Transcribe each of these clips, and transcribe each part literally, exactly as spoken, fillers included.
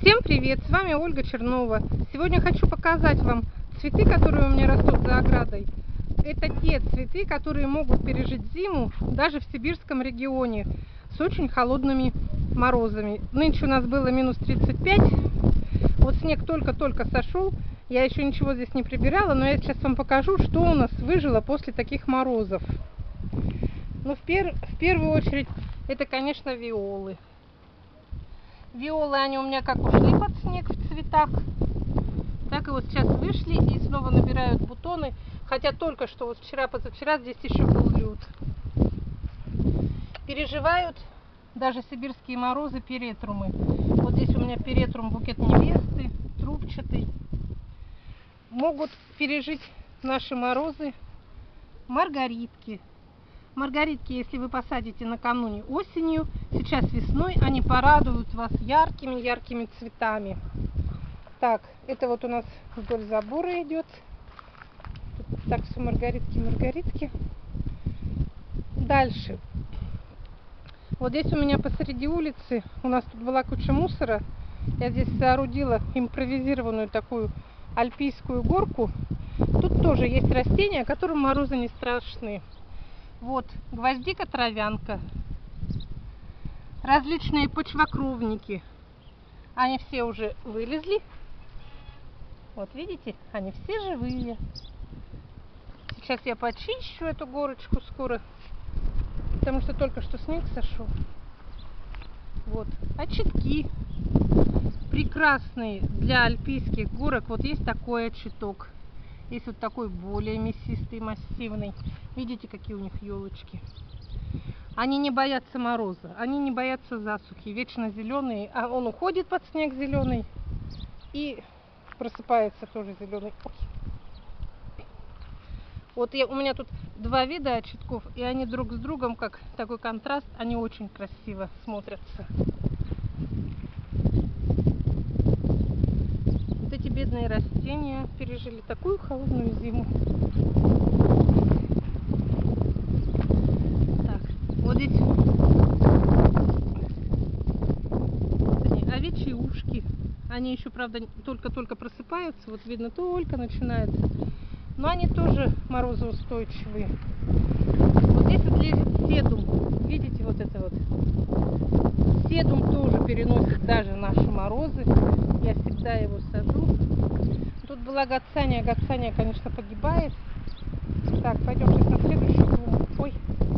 Всем привет! С вами Ольга Чернова. Сегодня хочу показать вам цветы, которые у меня растут за оградой. Это те цветы, которые могут пережить зиму даже в сибирском регионе с очень холодными морозами. Нынче у нас было минус тридцать пять. Вот снег только-только сошел. Я еще ничего здесь не прибирала, но я сейчас вам покажу, что у нас выжило после таких морозов. Ну, в, пер... в первую очередь, это, конечно, виолы. Виолы, они у меня как ушли под снег в цветах, так и вот сейчас вышли и снова набирают бутоны. Хотя только что вот вчера-позавчера здесь еще был лед. Переживают даже сибирские морозы перетрумы. Вот здесь у меня перетрум букет невесты, трубчатый. Могут пережить наши морозы маргаритки. Маргаритки, если вы посадите накануне осенью, сейчас весной, они порадуют вас яркими-яркими цветами. Так, это вот у нас вдоль забора идет. Тут так все маргаритки, маргаритки. Дальше. Вот здесь у меня посреди улицы, у нас тут была куча мусора. Я здесь соорудила импровизированную такую альпийскую горку. Тут тоже есть растения, которым морозы не страшны. Вот гвоздика-травянка, различные почвокровники, они все уже вылезли. Вот видите, они все живые. Сейчас я почищу эту горочку скоро, потому что только что снег сошел. Вот очитки прекрасные для альпийских горок. Вот есть такой очиток. Есть вот такой более мясистый, массивный. Видите, какие у них елочки. Они не боятся мороза, они не боятся засухи. Вечно зеленые, а он уходит под снег зеленый и просыпается тоже зеленый. Ой. Вот я, у меня тут два вида очитков, и они друг с другом, как такой контраст, они очень красиво смотрятся. Эти бедные растения пережили такую холодную зиму. Так, вот здесь вот они, овечьи ушки. Они еще, правда, только-только просыпаются. Вот видно, только начинается. Но они тоже морозоустойчивые. Вот здесь вот лежит седум. Видите, вот это вот. Седум тоже переносит даже наши морозы. Я всегда его сажу. Тут была гацания. Гацания, конечно, погибает. Так, пойдем сейчас на следующую клумбу. Ой.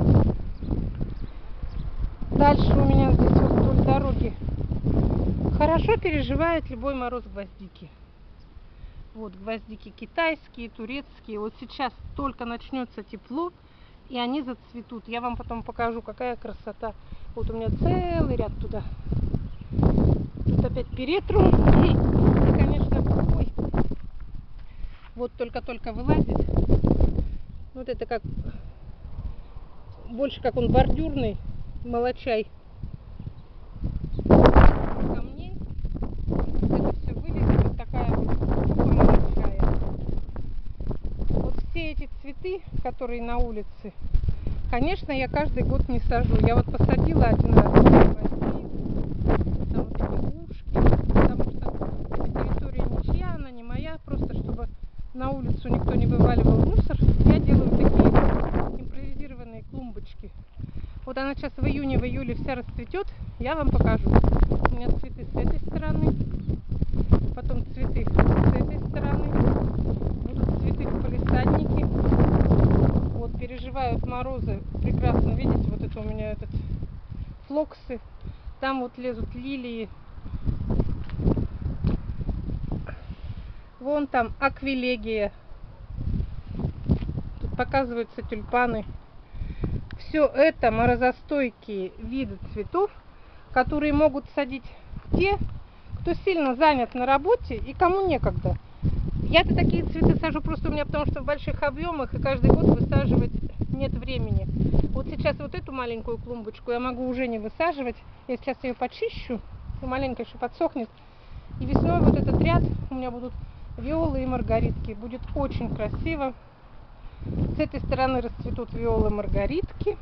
Дальше у меня здесь вот вдоль дороги хорошо переживает любой мороз гвоздики. Вот гвоздики китайские, турецкие. Вот сейчас только начнется тепло, и они зацветут. Я вам потом покажу, какая красота. Вот у меня целый ряд туда. Тут опять перетрум. И, конечно, ой, вот только-только вылазит. Вот это как, больше как он бордюрный, молочай. Камней. Это все вылезет. Вот такая вот купа молочая. Вот все эти цветы, которые на улице, конечно, я каждый год не сажу. Я вот посадила один раз гвоздик, там вот эти ушки, потому что эта территория ничья, она не моя, просто чтобы на улицу никто не вываливал мусор, я делаю такие импровизированные клумбочки. Вот она сейчас в июне, в июле вся расцветет, я вам покажу. У меня цветы с этой стороны, потом цветы с этой стороны, будут цветы в палисаднике. Вот переживают морозы прекрасно, видите, вот это у меня этот флоксы, там вот лезут лилии, вон там аквилегия, тут показываются тюльпаны. Все это морозостойкие виды цветов, которые могут садить те, кто сильно занят на работе и кому некогда. Я-то такие цветы сажу просто у меня, потому что в больших объемах и каждый год высаживать нет времени. Вот сейчас вот эту маленькую клумбочку я могу уже не высаживать. Я сейчас ее почищу, и маленько еще подсохнет. И весной вот этот ряд у меня будут виолы и маргаритки. Будет очень красиво. С этой стороны расцветут виолы, маргаритки.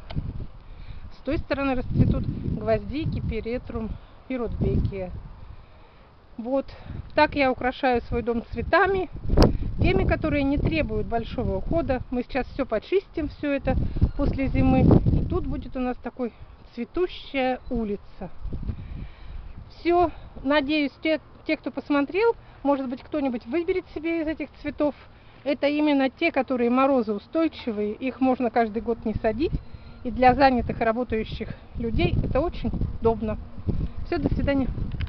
С той стороны расцветут гвоздики, перетрум и рудбекия. Вот так я украшаю свой дом цветами, теми, которые не требуют большого ухода. Мы сейчас все почистим, все это после зимы, и тут будет у нас такой цветущая улица. Все, надеюсь, те, те, кто посмотрел, может быть, кто-нибудь выберет себе из этих цветов. Это именно те, которые морозоустойчивые, их можно каждый год не садить, и для занятых и работающих людей это очень удобно. Все, до свидания.